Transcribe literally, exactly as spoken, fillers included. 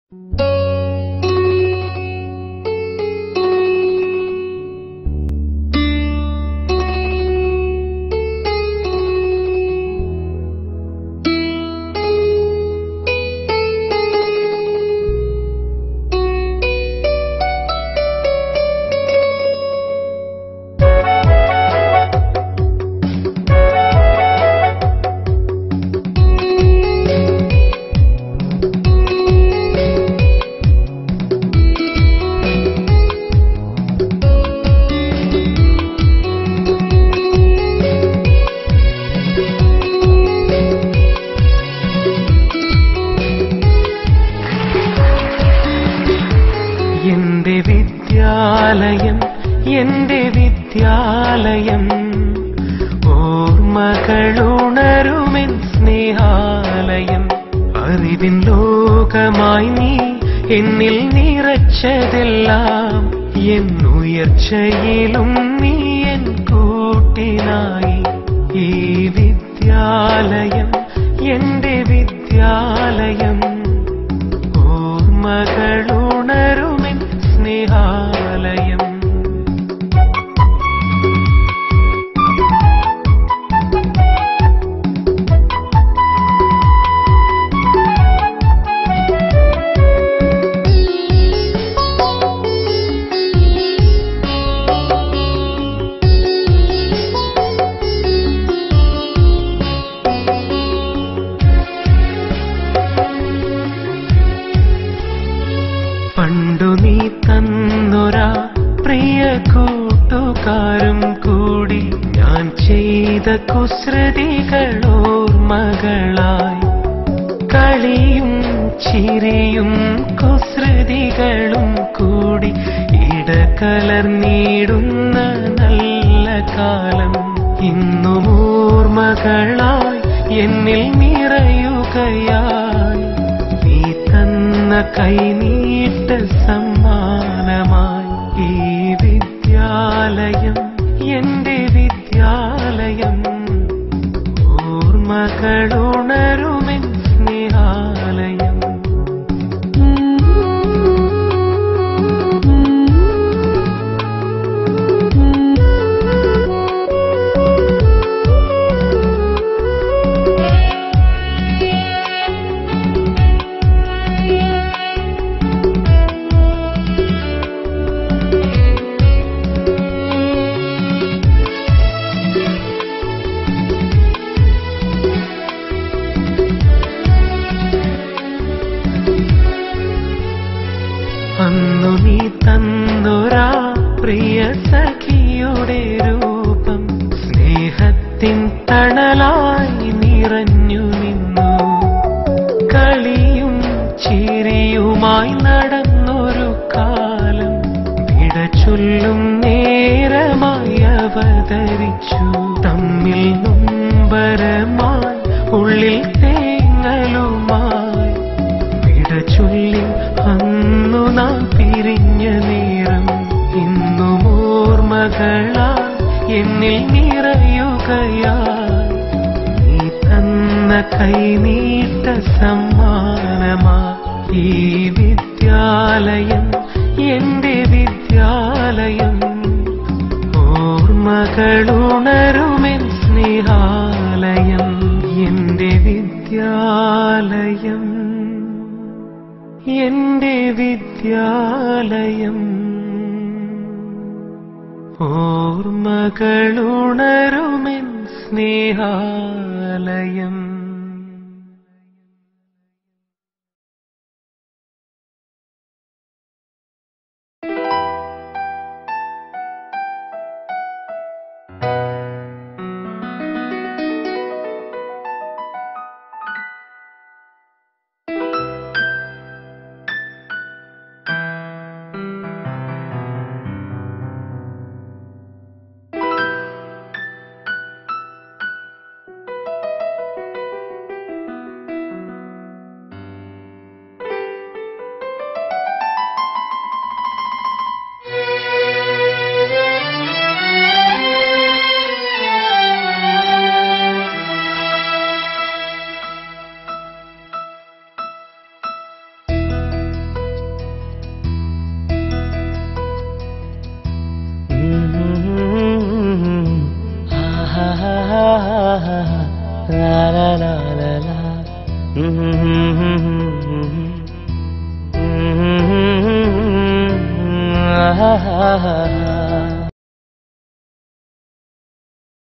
വിദ്യാലയം എന്റെ വിദ്യാലയം ഓർമ്മകളുണരുമെൻ സ്നേഹാലയം അറിവിൻ ലോകമായി നീ എന്നിൽ നിറച്ചതെല്ലാം എന്നുയർച്ചയിലും നീ എൻ കൂട്ടിനായി ഈ വിദ്യാലയം എന്റെ വിദ്യാലയം ഓർമ്മകളുണരുമെൻ സ്നേഹാലയം പണ്ടു നീ തന്നൊരാ പ്രിയ കൂട്ടുകാരും കൂടി ഞാൻ ചെയ്ത കുസൃതികളോർമ്മകളായി കളിയും ചിരിയും കുസൃതികളും കൂടി ഇടകലർന്നിടുന്ന നല്ല കാലം ഇന്നും ഓർമ്മകളായി എന്നിൽ നിറയുകയായി നീ തന്ന കൈനീട്ട സമ്മാനമായി ഈ വിദ്യാലയം എന്റെ വിദ്യാലയം ഓർമ്മകളുണരുമെൻ സ്നേഹാലയം അന്നു നീ തന്നൊരാ പ്രിയ സഖിയുടെ രൂപം സ്നേഹത്തിൻ തണലായി നിറഞ്ഞു നിന്നു കളിയും ചിരിയുമായി നടന്നൊരു കാലം വിട ചൊല്ലും നേരമായി അവതരിച്ചു തമ്മിൽ നൊമ്പരമായി ഉള്ളിൽ തേങ്ങലുമായി വിട ചൊല്ലി അന്നു നാം പിരിഞ്ഞ നേരം ഇന്നും ഓർമ്മകളായി എന്നിൽ നിറയുകയായി നീ തന്ന കൈനീട്ട സമ്മാനമായി ഈ വിദ്യാലയം എന്റെ വിദ്യാലയം ഓർമ്മകളുണരുമെൻ സ്നേഹാലയം എന്റെ വിദ്യാലയം എന്റെ വിദ്യാലയം ഓർമ്മകളുണരുമെൻ Snehalayam la la. Ah, ah, ah, ah.